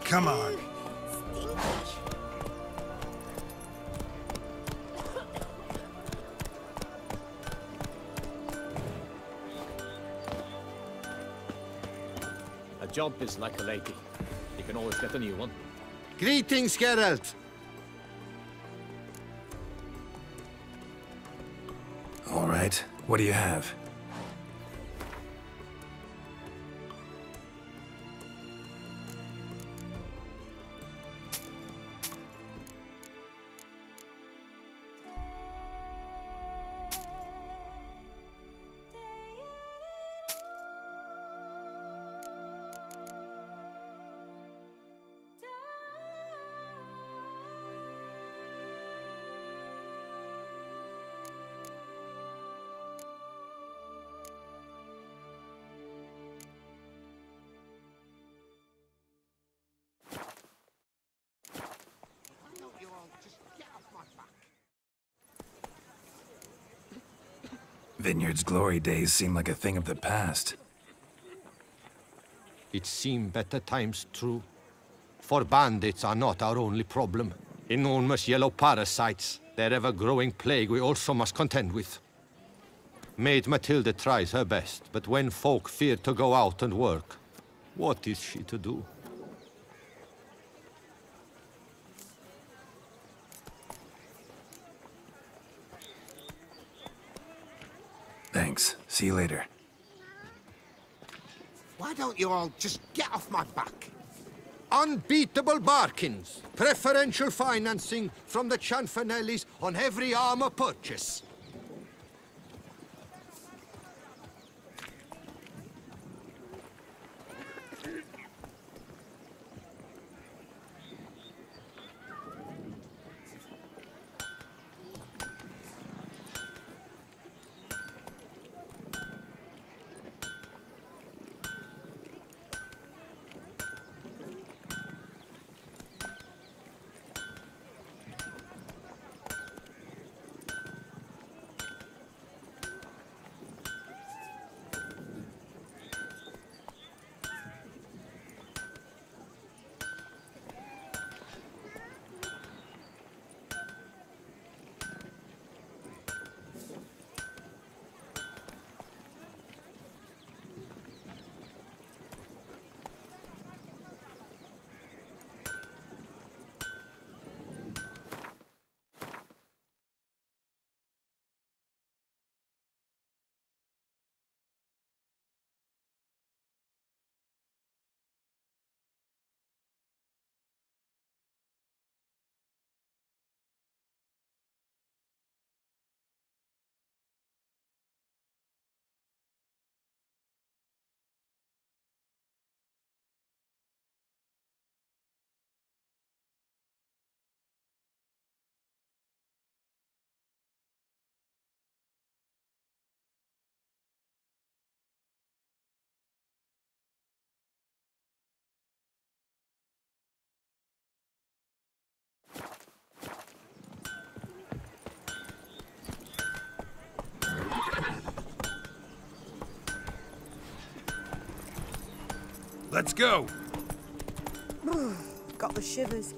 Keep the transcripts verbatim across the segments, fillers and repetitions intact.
Come on. A job is like a lady. You can always get a new one. Greetings, Geralt. All right. What do you have? Vineyard's glory days seem like a thing of the past. It seemed better times, true. For bandits are not our only problem. Enormous yellow parasites, their ever-growing plague we also must contend with. Maid Matilda tries her best, but when folk fear to go out and work, what is she to do? Thanks. See you later. Why don't you all just get off my back? Unbeatable bargains. Preferential financing from the Cianfanellis on every armor purchase. Let's go! Got the shivers.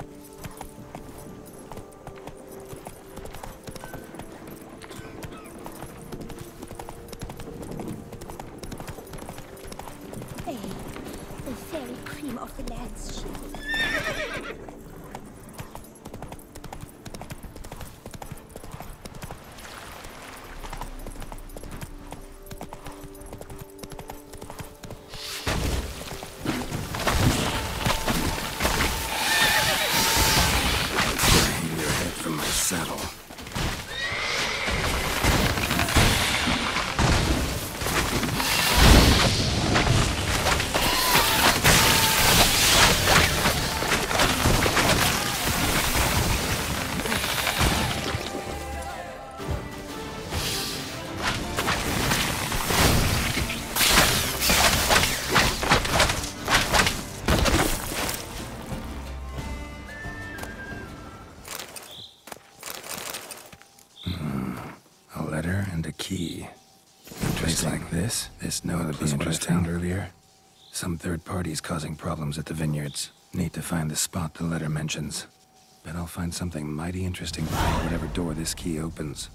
Hey, the very cream of the land's sheep. Saddle. And a key. A place like this, this note was what I found earlier. Some third parties causing problems at the vineyards. Need to find the spot the letter mentions. Bet I'll find something mighty interesting behind whatever door this key opens.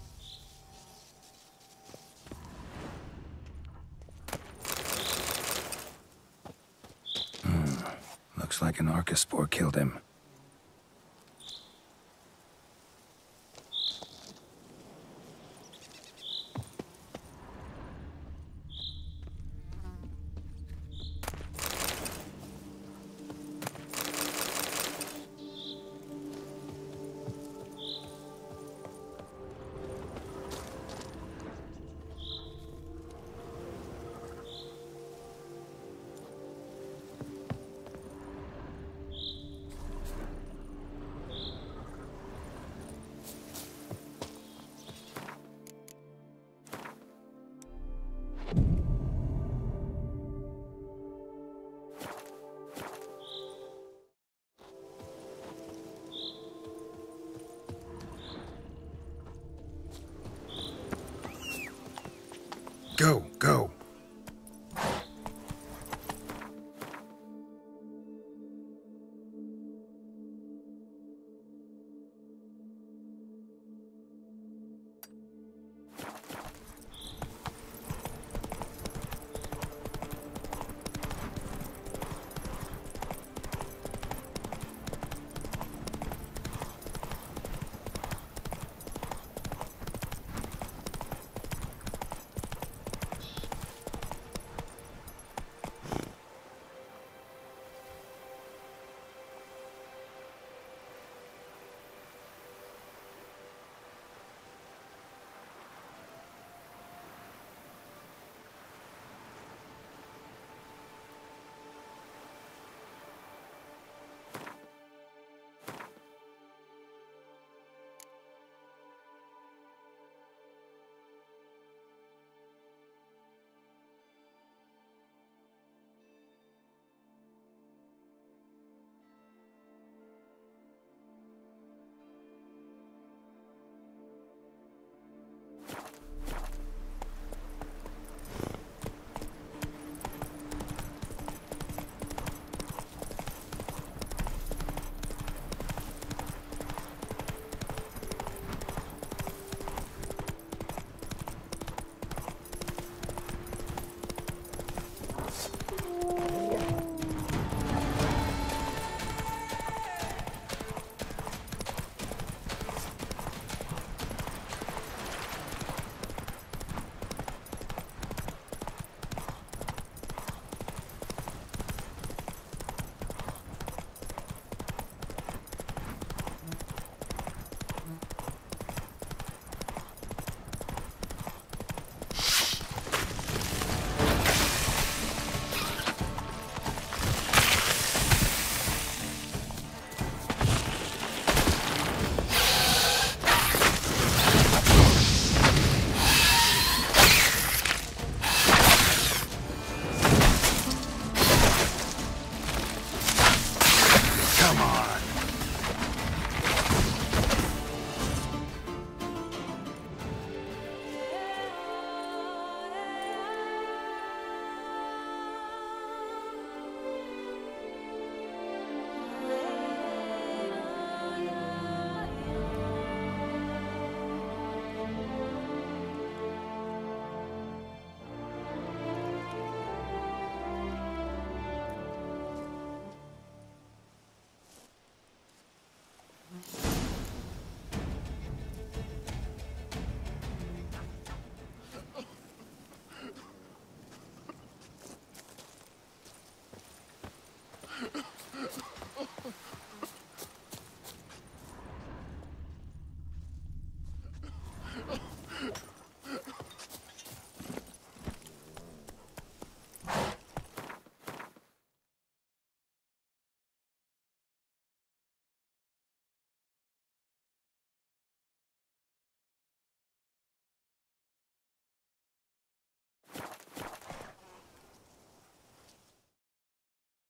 Hmm. Looks like an Archospore killed him. Go, go.